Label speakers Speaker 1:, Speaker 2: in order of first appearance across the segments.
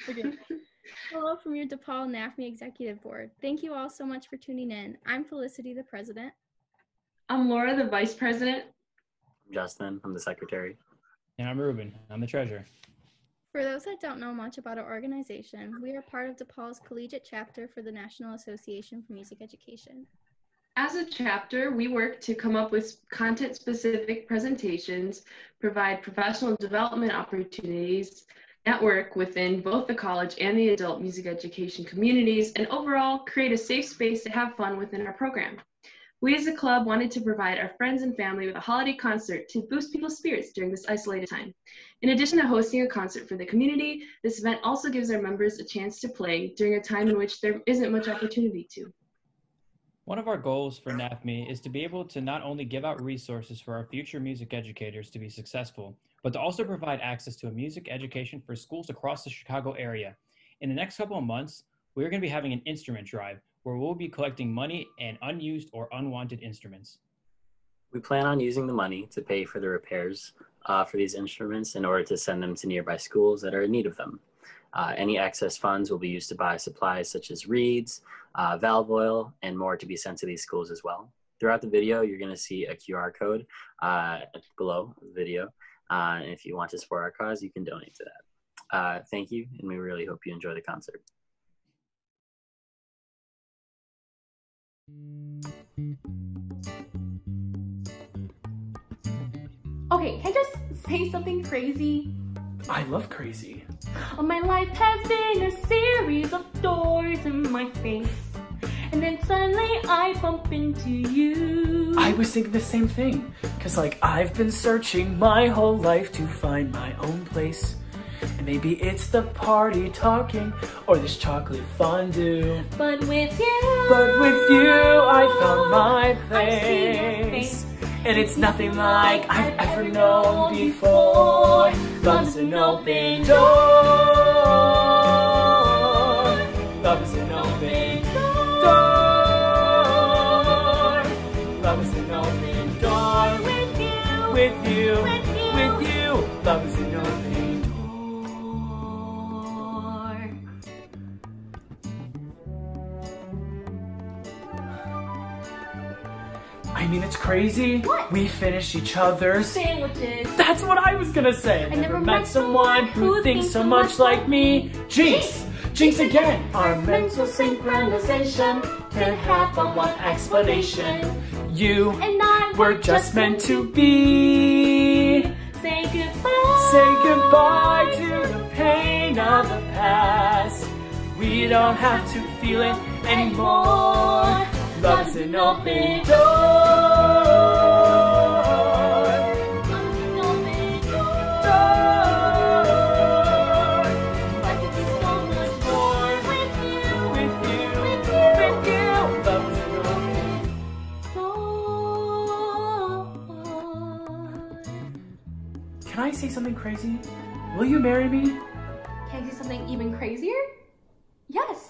Speaker 1: Okay. Hello from your DePaul NAFME Executive Board. Thank you all so much for tuning in. I'm Felicity, the president.
Speaker 2: I'm Laura, the vice president.
Speaker 3: I'm Justin, I'm the secretary.
Speaker 4: And I'm Ruben, I'm the treasurer.
Speaker 1: For those that don't know much about our organization, we are part of DePaul's collegiate chapter for the National Association for Music Education.
Speaker 2: As a chapter, we work to come up with content-specific presentations, provide professional development opportunities, network within both the college and the adult music education communities, and overall create a safe space to have fun within our program. We as a club wanted to provide our friends and family with a holiday concert to boost people's spirits during this isolated time. In addition to hosting a concert for the community, this event also gives our members a chance to play during a time in which there isn't much opportunity to.
Speaker 4: One of our goals for NAFME is to be able to not only give out resources for our future music educators to be successful, but to also provide access to a music education for schools across the Chicago area. In the next couple of months, we're going to be having an instrument drive where we'll be collecting money and unused or unwanted instruments.
Speaker 3: We plan on using the money to pay for the repairs for these instruments in order to send them to nearby schools that are in need of them. Any excess funds will be used to buy supplies such as reeds, valve oil, and more to be sent to these schools as well. Throughout the video, you're going to see a QR code below the video. And if you want to support our cause, you can donate to that. Thank you, and we really hope you enjoy the concert.
Speaker 5: Okay, can I just say something crazy?
Speaker 6: I love crazy.
Speaker 5: My life has been a series of doors in my face. And then suddenly I bump into you.
Speaker 6: I was thinking the same thing. Cause like I've been searching my whole life to find my own place. And maybe it's the party talking or this chocolate fondue.
Speaker 5: But with you,
Speaker 6: I found my
Speaker 5: I see your
Speaker 6: place.
Speaker 5: face.
Speaker 6: And it's nothing like I've ever known before. Love's an open door. Love's an open door. Love's an open door. With you. Love's an open door. I mean, it's crazy.
Speaker 5: What?
Speaker 6: We finish each other's
Speaker 5: Sandwiches.
Speaker 6: That's what I was gonna say.
Speaker 5: I never met someone
Speaker 6: who thinks so much like me. Jinx! Jinx again! Our mental synchronization can have but one explanation. You
Speaker 5: And I
Speaker 6: were just meant to be.
Speaker 5: Say goodbye.
Speaker 6: Say goodbye to the pain of the past. We don't have to feel it anymore. Love's an open door. Can I say something crazy? Will you marry me?
Speaker 5: Can I do something even crazier? Yes.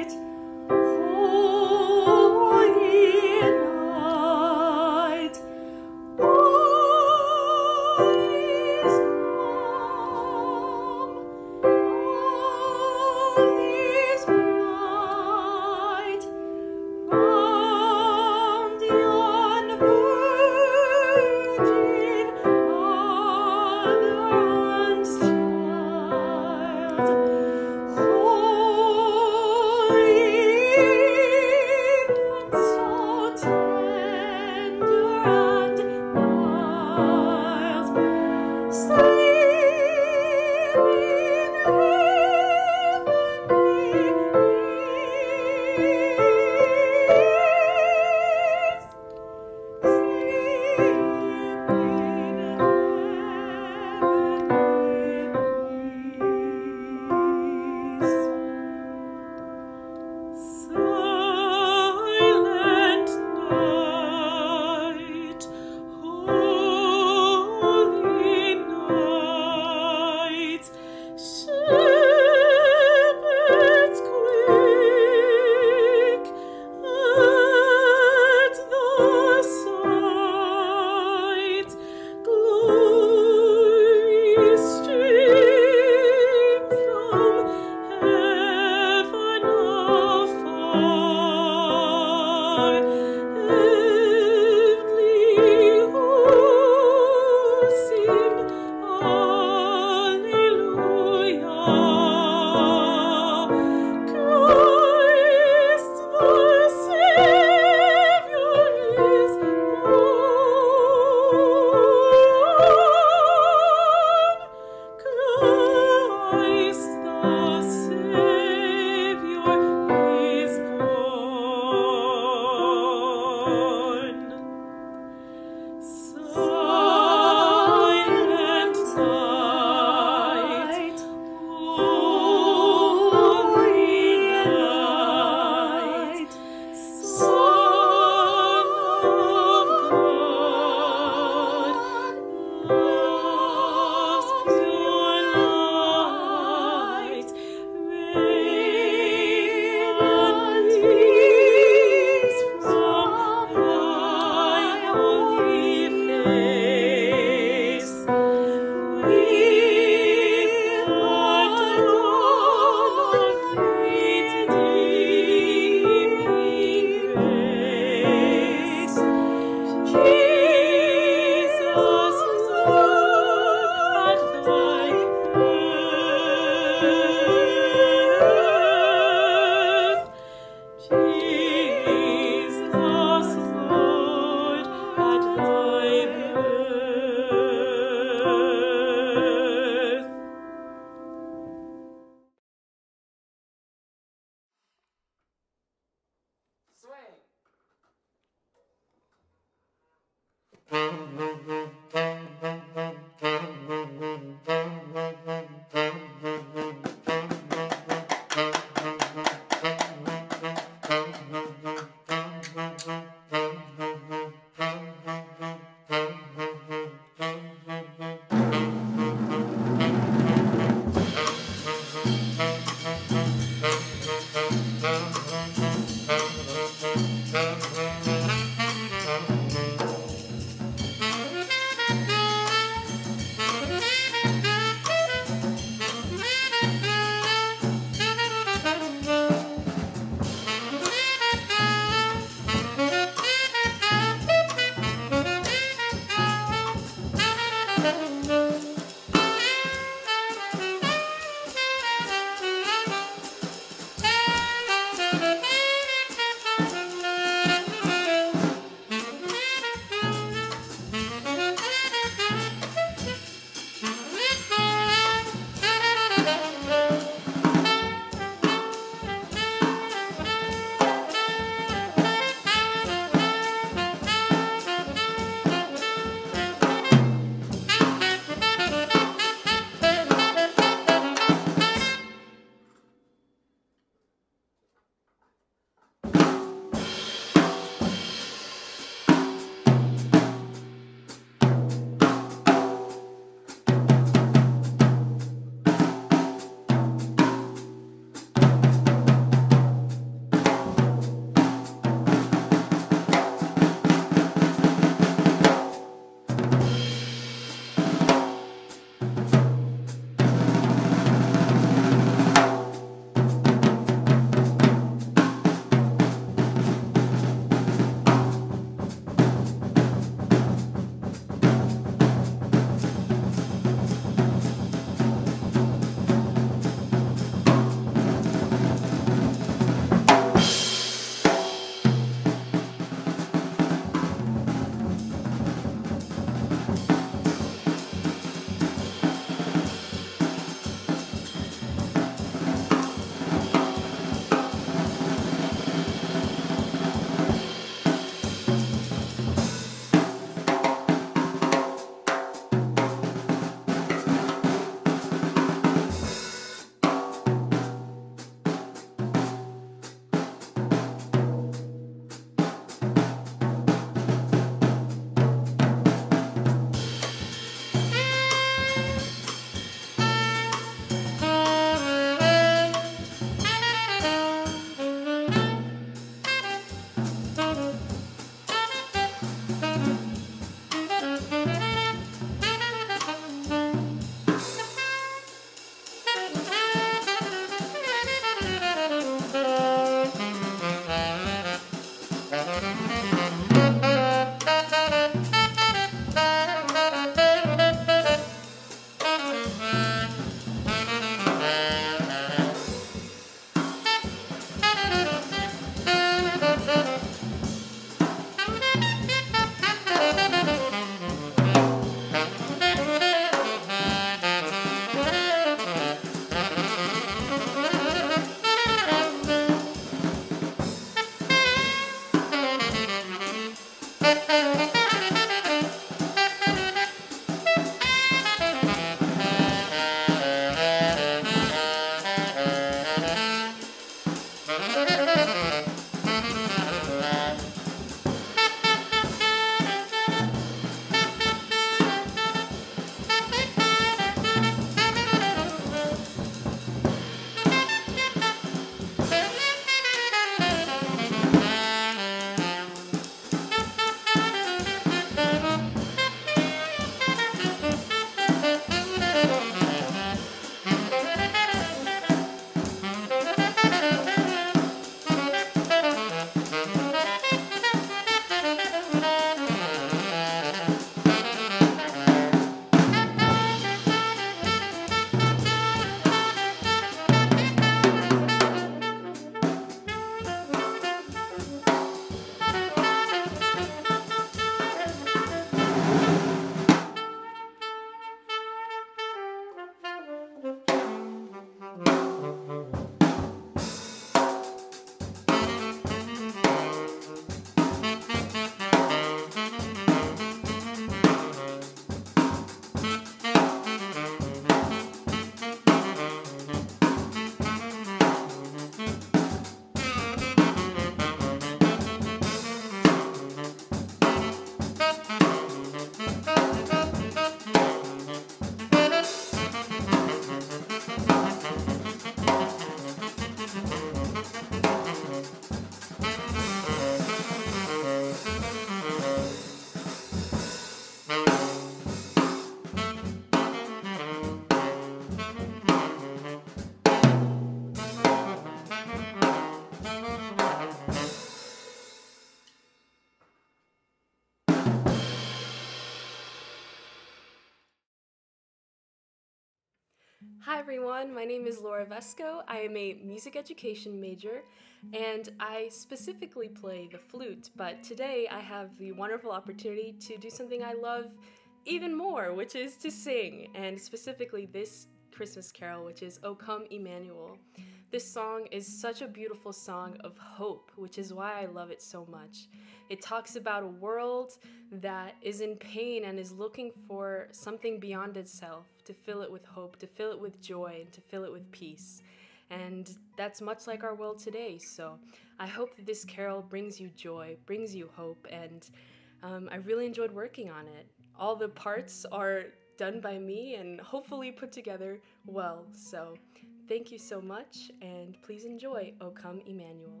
Speaker 7: Hi everyone, my name is Laura Vesco. I am a music education major and I specifically play the flute, but today I have the wonderful opportunity to do something I love even more, which is to sing, and specifically this Christmas carol, which is O Come Emmanuel. This song is such a beautiful song of hope, which is why I love it so much. It talks about a world that is in pain and is looking for something beyond itself, to fill it with hope, to fill it with joy, and to fill it with peace. And that's much like our world today, so I hope that this carol brings you joy, brings you hope, and I really enjoyed working on it. All the parts are done by me and hopefully put together well, so thank you so much, and please enjoy O Come Emmanuel.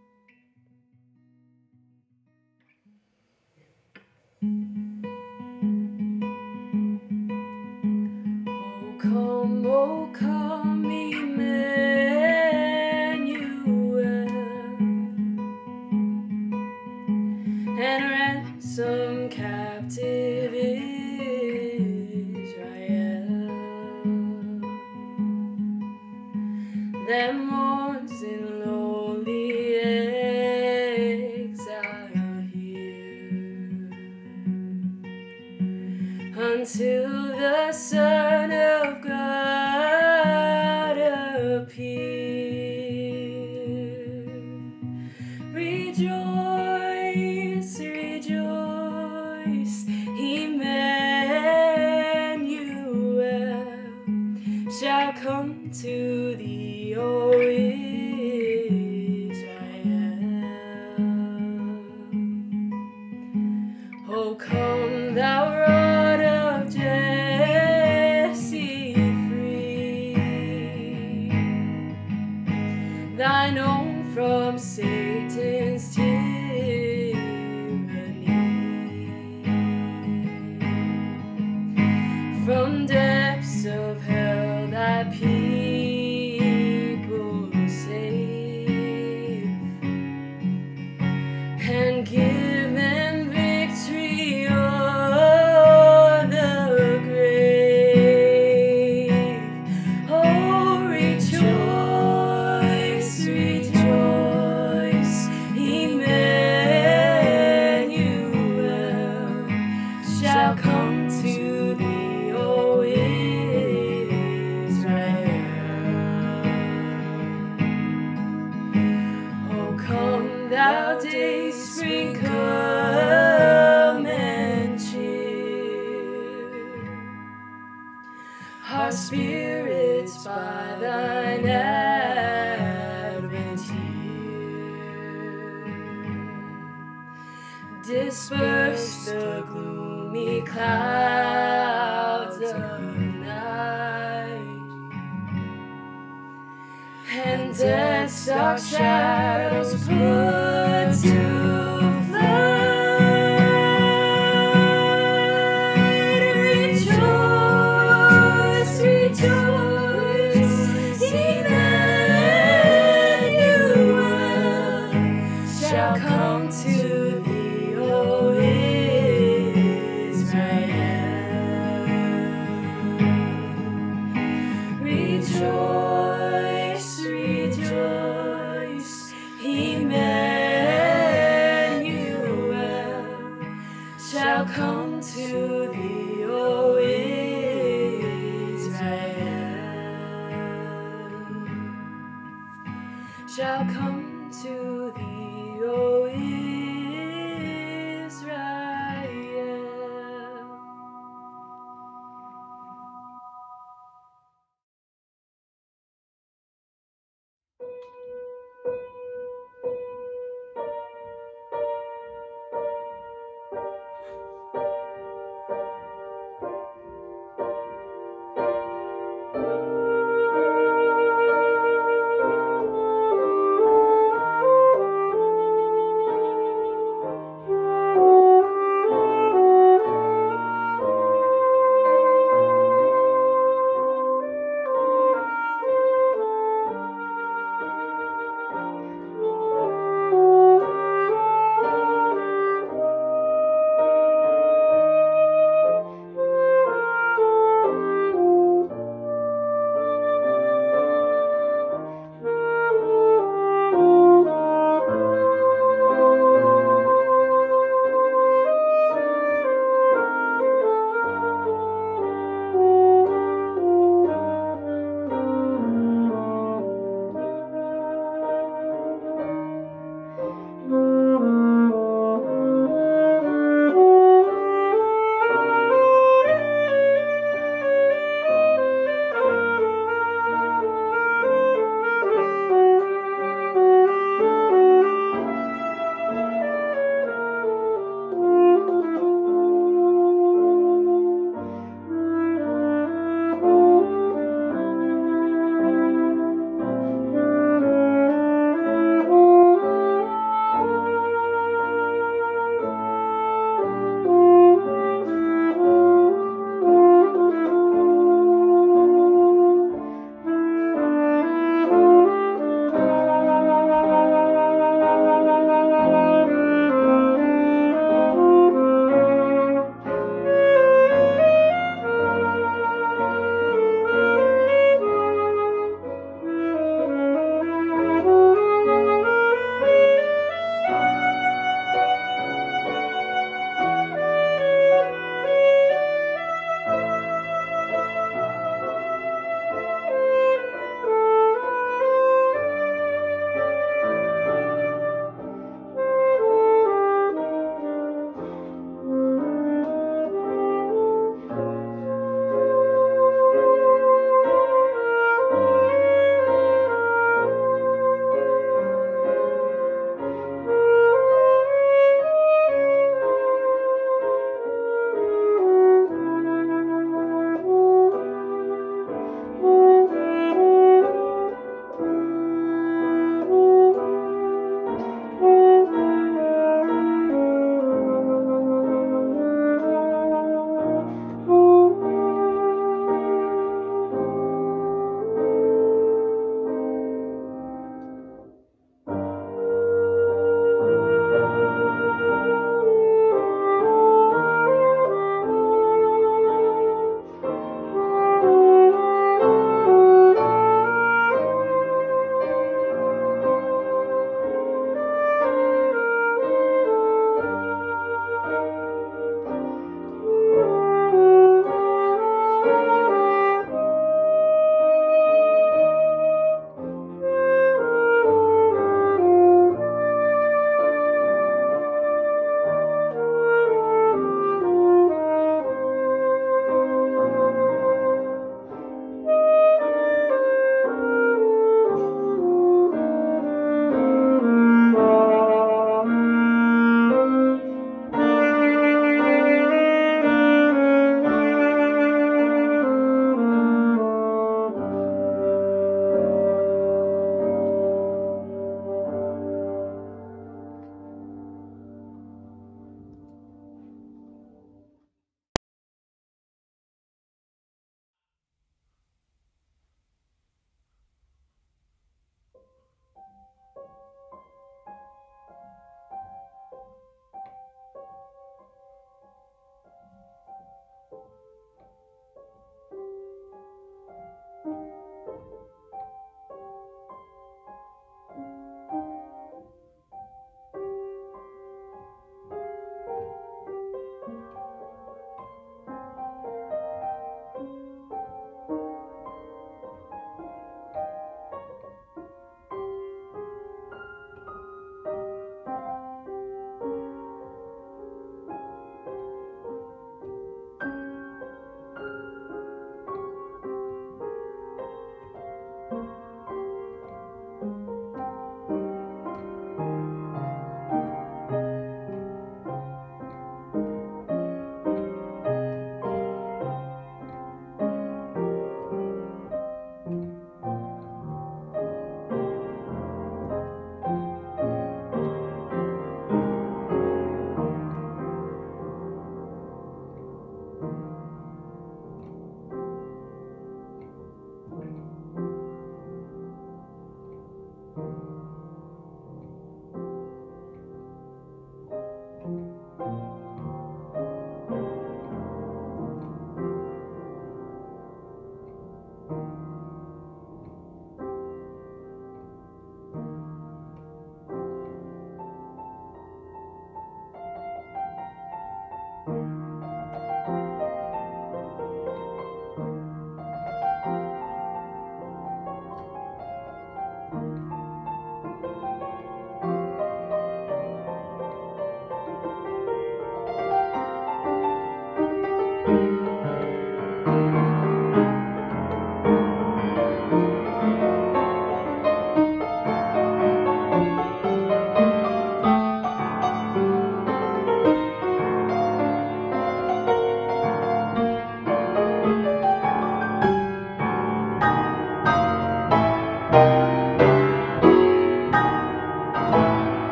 Speaker 7: O come, Emmanuel, and ransom captive Israel, that mourns in lowly exile here, until the Son of God appear. Rejoice, rejoice, Emmanuel shall come to thee, O Israel. O come, thou rod of Jesse, free thine own from Satan's tyranny, from depths of hell thy people save, and give them victory o'er the grave. Oh, rejoice, rejoice, Emmanuel shall come to thee, O Israel. O come, thou day spring, come and cheer our spirits by thine advent here. Disperse the gloomy clouds of night, and death's dark shadows put to flight. Rejoice, rejoice, Emmanuel shall come to thee, O Israel. Rejoice, rejoice, Emmanuel shall come to thee, O Israel. Shall come to thee, O Israel.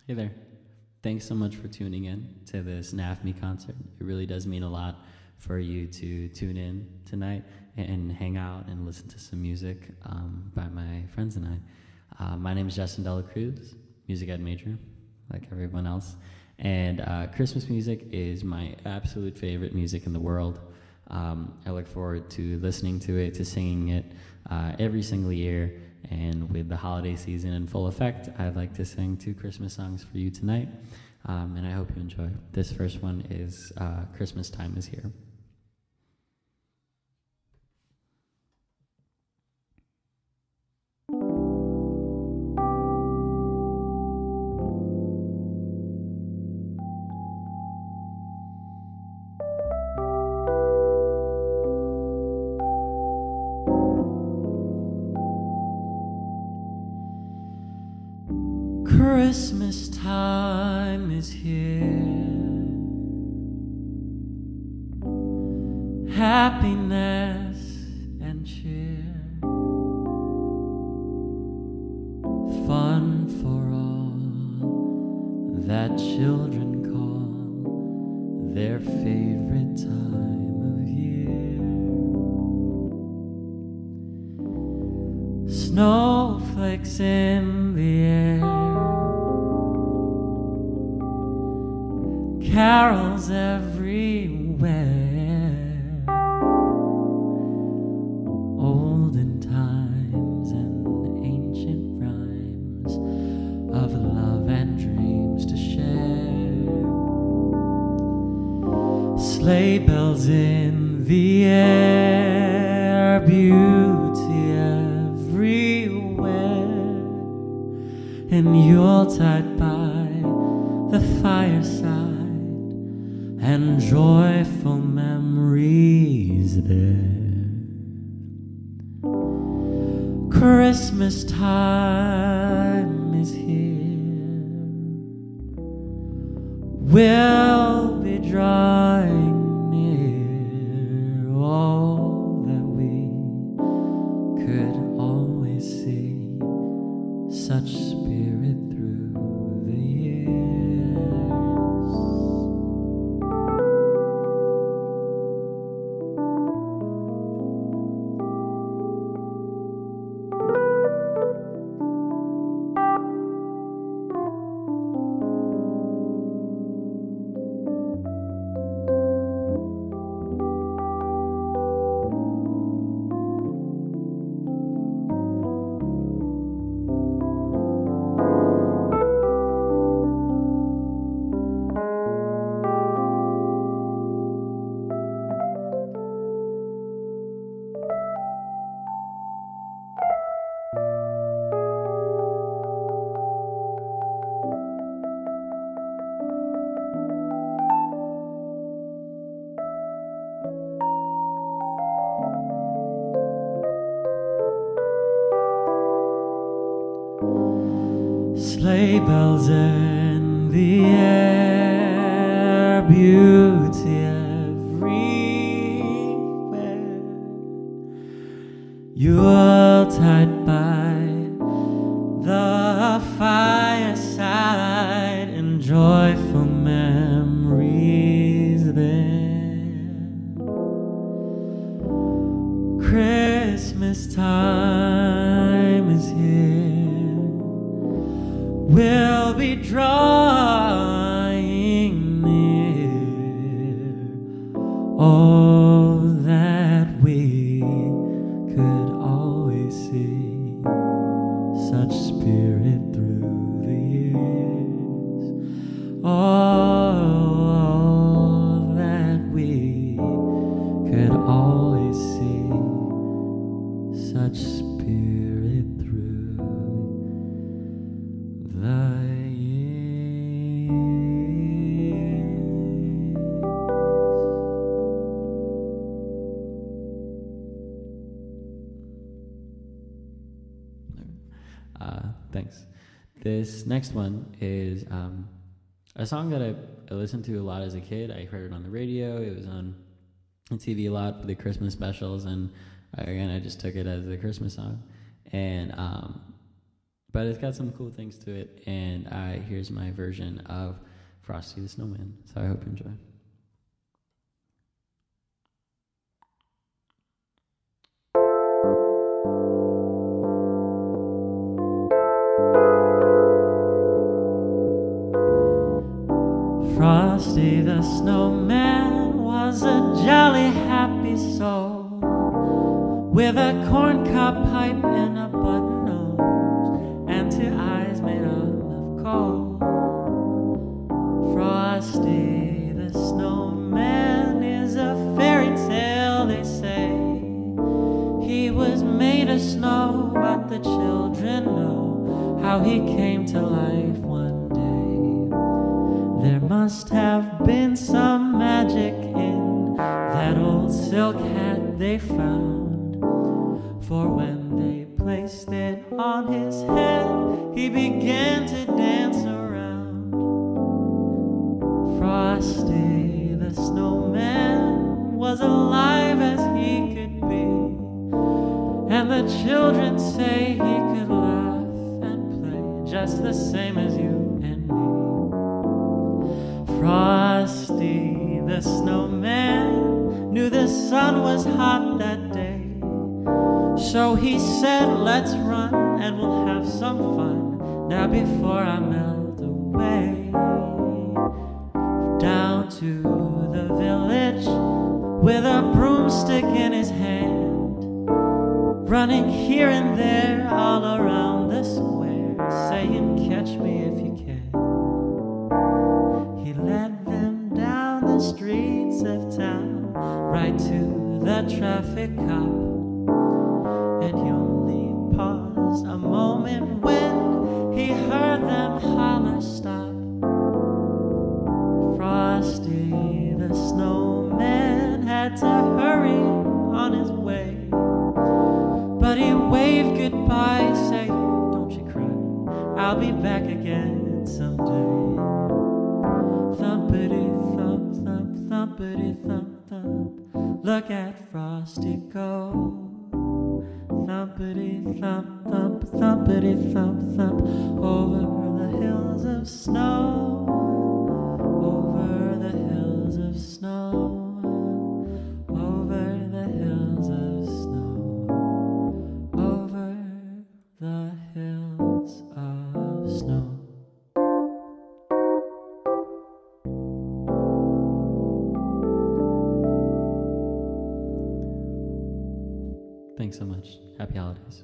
Speaker 8: Hey there. Thanks so much for tuning in to this NAFME concert. It really does mean a lot for you to tune in tonight and hang out and listen to some music by my friends and I. My name is Justin Dela Cruz, music ed major, like everyone else. And Christmas music is my absolute favorite music in the world. I look forward to listening to it, to singing it every single year. And with the holiday season in full effect, I'd like to sing 2 Christmas songs for you tonight. And I hope you enjoy. This first one is Christmas Time Is Here. Christmas time is here. Happiness and cheer. Fun for all that children call their favorite time of year. Snowflakes in the air. Carols everywhere. Olden times and ancient rhymes of love and dreams to share. Sleigh bells in the air. Beauty everywhere. And Yuletide by the fireside. And joyful memories there. Christmas time is here. We'll be drawing near. All that we could always see. Such spirit through the years. Sleigh bells in the air, beauty everywhere. Yuletide by the fireside and joyful memories there. Christmas time is here. We'll be drawing near. All that we could always see. Such spirit through the years. All that we could always see. Such spirit through the years. Thanks. This next one is a song that I listened to a lot as a kid. I heard it on the radio. It was on TV a lot for the Christmas specials, and again, I just took it as a Christmas song. And but it's got some cool things to it, and here's my version of Frosty the Snowman, so I hope you enjoy. Frosty the Snowman was a jolly happy soul with a corncob pipe and a button nose and 2 eyes made of coal. Frosty the Snowman is a fairy tale, they say. He was made of snow, but the children know how he came to life one day. There must have been some magic in that old silk hat they found, for when they placed it on his head, he began to dance around. Frosty the Snowman was alive as he could be, and the children say he could laugh and play just the same as you and me. Frosty the Snowman knew the sun was hot that day, so he said, let's run and we'll have some fun now before I melt away. Down to the village with a broomstick in his hand, running here and there all around the square, saying, catch me if you can. He led them down the streets of town, right to the traffic cop, and he only paused a moment when he heard them holler, stop. Frosty the Snowman had to hurry on his way, but he waved goodbye, saying, don't you cry, I'll be back again someday. Thumpity thump thump, thumpity thump thump, look at Frosty go. Thumpity thump thump, thumpity thump thump, over the hills of snow, over the hills of snow, over the hills of snow, over the hills of snow. Thanks so much. Happy holidays.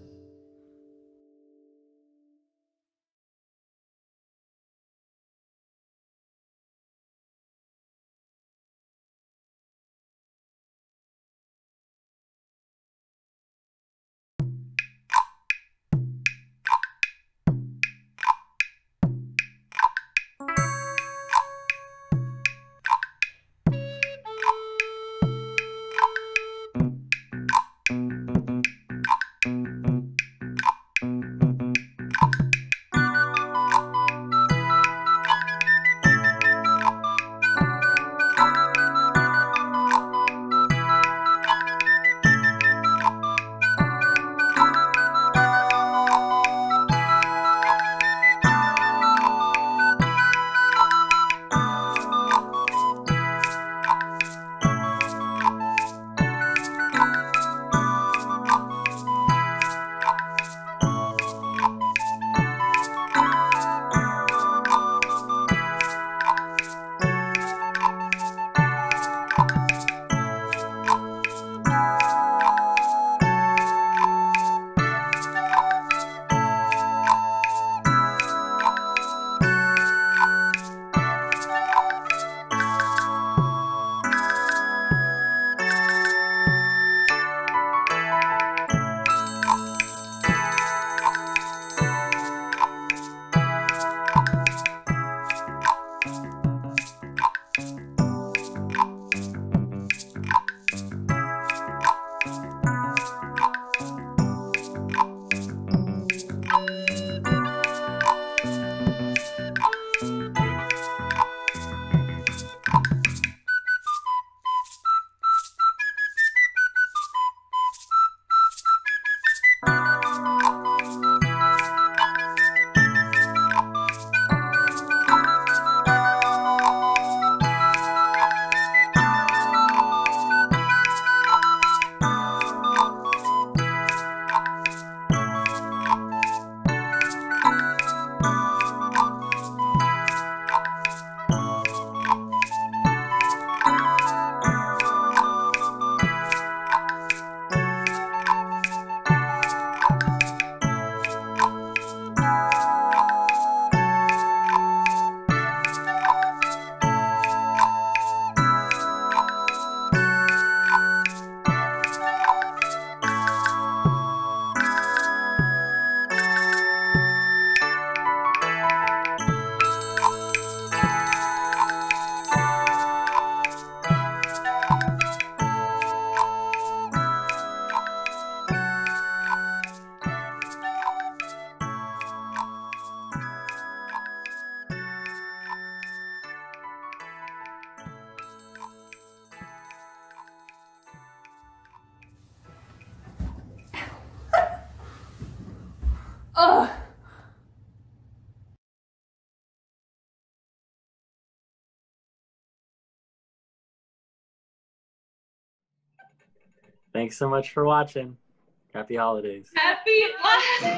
Speaker 5: Ugh.
Speaker 3: Thanks so much for watching. Happy holidays.
Speaker 2: Happy